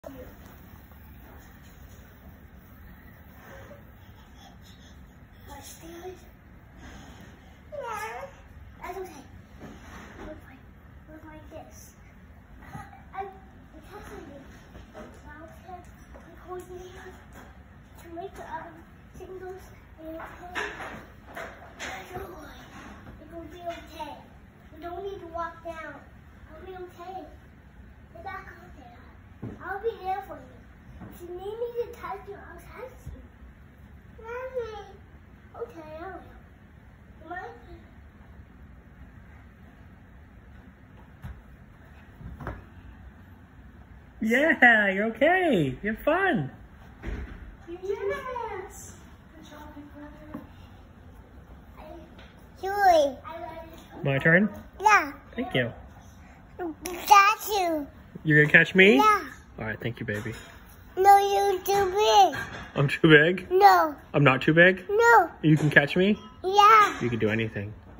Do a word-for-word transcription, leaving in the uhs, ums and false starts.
Yeah, that's okay. Look like, look like this. I, it's actually now I'm holding it to make the other singles and okay. Joy, it will be okay. You don't need to walk down. I'll be okay. Get back up there. I'll be there for you. If you need me to touch you, I'll touch you. Mommy. Okay, I will. Come on. Yeah, you're okay. You have fun. Yes. Good job, my brother. Julie. My turn? Yeah. Thank you. That's you. You're gonna catch me? Yeah. All right, thank you, baby. No, you're too big. I'm too big? No. I'm not too big? No. You can catch me? Yeah. You can do anything.